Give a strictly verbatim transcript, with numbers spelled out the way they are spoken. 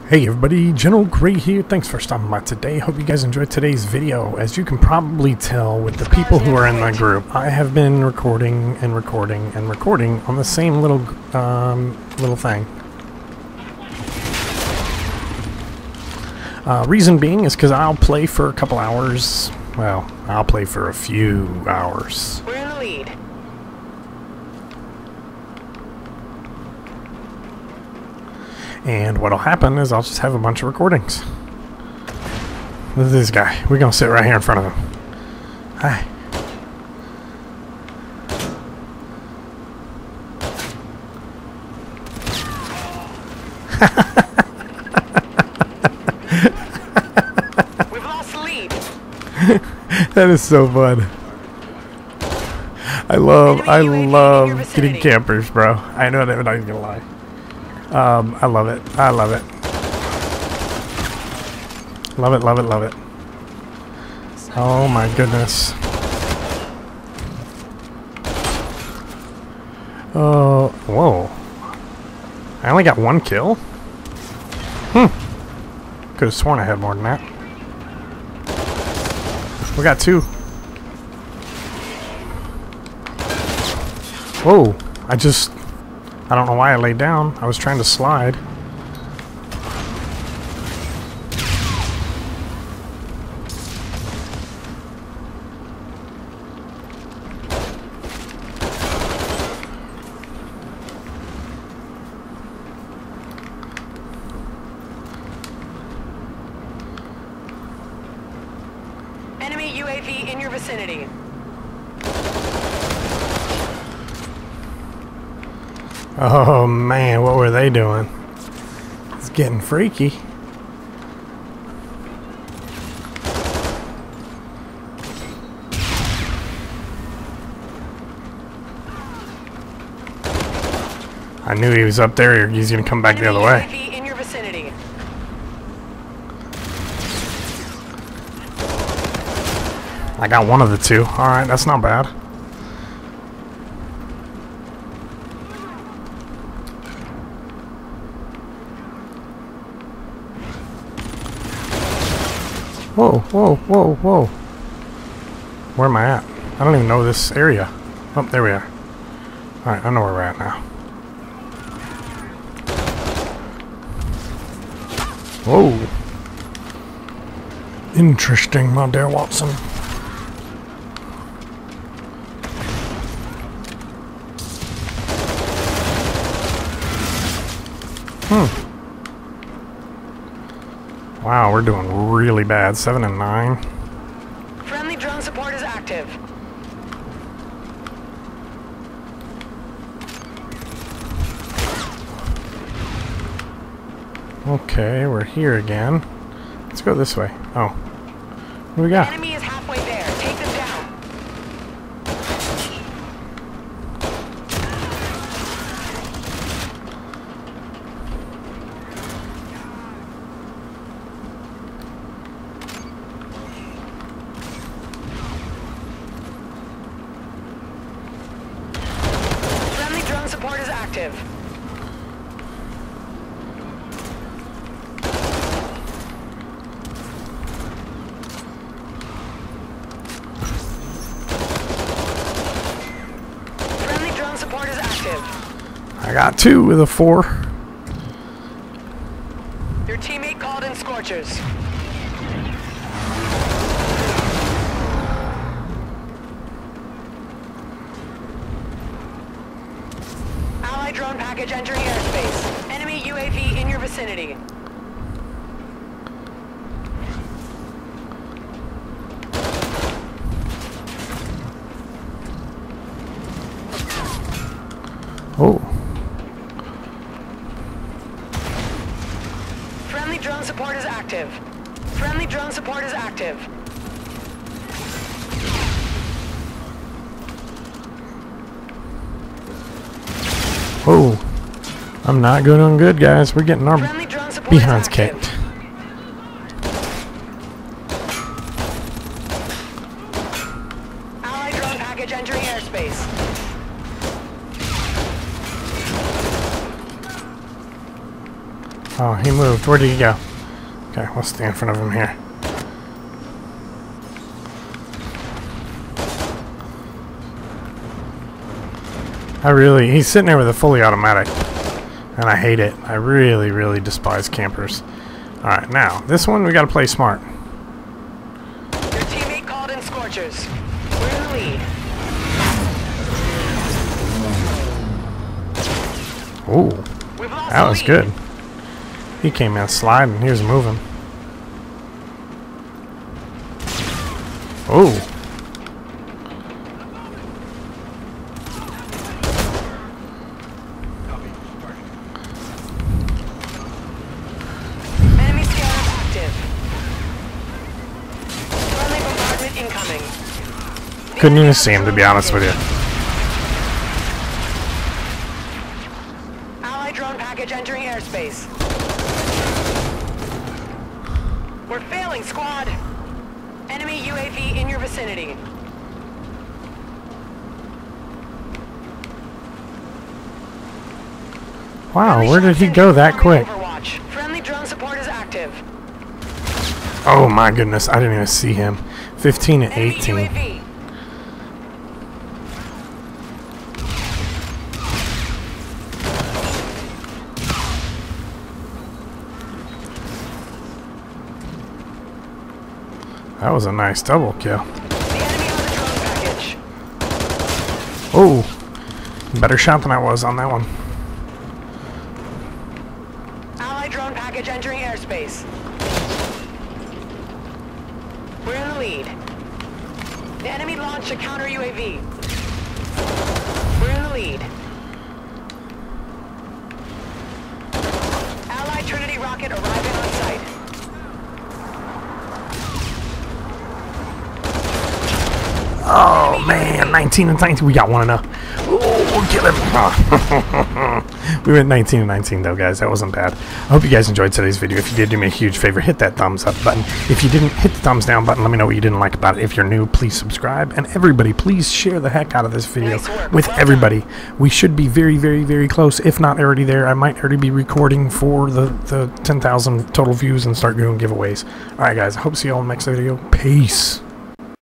Hey everybody, General Gray here. Thanks for stopping by today. Hope you guys enjoyed today's video. As you can probably tell with the people who are in my group, I have been recording and recording and recording on the same little um, little thing. Uh, reason being is because I'll play for a couple hours. Well, I'll play for a few hours. We're in the lead. And what'll happen is I'll just have a bunch of recordings. Look at this guy. We're gonna sit right here in front of him. Hi. We've lost the lead. That is so fun. I love, I love getting campers, bro. I know that, I'm not even gonna lie. Um, I love it. I love it. Love it, love it, love it. Oh my goodness. Oh, whoa. I only got one kill? Hmm. Could have sworn I had more than that. We got two. Whoa. I just... I don't know why I laid down. I was trying to slide. Enemy U A V in your vicinity. Oh man, what were they doing? It's getting freaky. I knew he was up there, or he's gonna come back the other way. Enemy U A V in your vicinity. I got one of the two. Alright, that's not bad. Whoa, whoa, whoa, whoa. Where am I at? I don't even know this area. Oh, there we are. Alright, I know where we're at now. Whoa. Interesting, my dear Watson. Hmm. Wow, we're doing really bad. Seven and nine. Friendly drone support is active. Okay, we're here again. Let's go this way. Oh. What do we got? Enemy is halfway there. Take them down. Friendly drone support is active. Friendly drone support is active. I got two with a four. Your teammate called in Scorchers. Allied drone package entering airspace. Enemy U A V in your vicinity. Oh. Friendly drone support is active. Friendly drone support is active. Oh. I'm not doing good, guys. We're getting our Friendly drone support behinds is active. kicked. Allied drone package entering airspace. Oh, he moved. Where did he go? Okay, we'll stay in front of him here. I really... He's sitting there with a fully automatic. And I hate it. I really, really despise campers. Alright, now, this one we gotta play smart. Your teammate called in Scorchers. We're in the lead. Ooh, We've lost that the was lead. good. He came in sliding. He was moving. Ooh. Enemy scanner active. Friendly bombardment incoming. The Couldn't enemy even has see him, to drone be honest with you. package. Allied drone package entering airspace. We're failing, squad. Enemy U A V in your vicinity. Wow, Friendly where did shots he go that incoming quick? Overwatch. Friendly drone support is active. Oh my goodness, I didn't even see him. fifteen and Enemy eighteen. U A V. That was a nice double kill. The enemy on the drone package. Oh, better shot than I was on that one. Allied drone package entering airspace. We're in the lead. The enemy launched a counter U A V. We're in the lead. Allied Trinity rocket arriving on site. Oh man, nineteen and nineteen. We got one enough. Oh, kill him. We went nineteen and nineteen though, guys. That wasn't bad. I hope you guys enjoyed today's video. If you did, do me a huge favor. Hit that thumbs up button. If you didn't, hit the thumbs down button. Let me know what you didn't like about it. If you're new, please subscribe. And everybody, please share the heck out of this video Nice work. with Well everybody. We should be very, very, very close. If not already there, I might already be recording for the, the ten thousand total views and start doing giveaways. Alright, guys. I hope to see you all in the next video. Peace.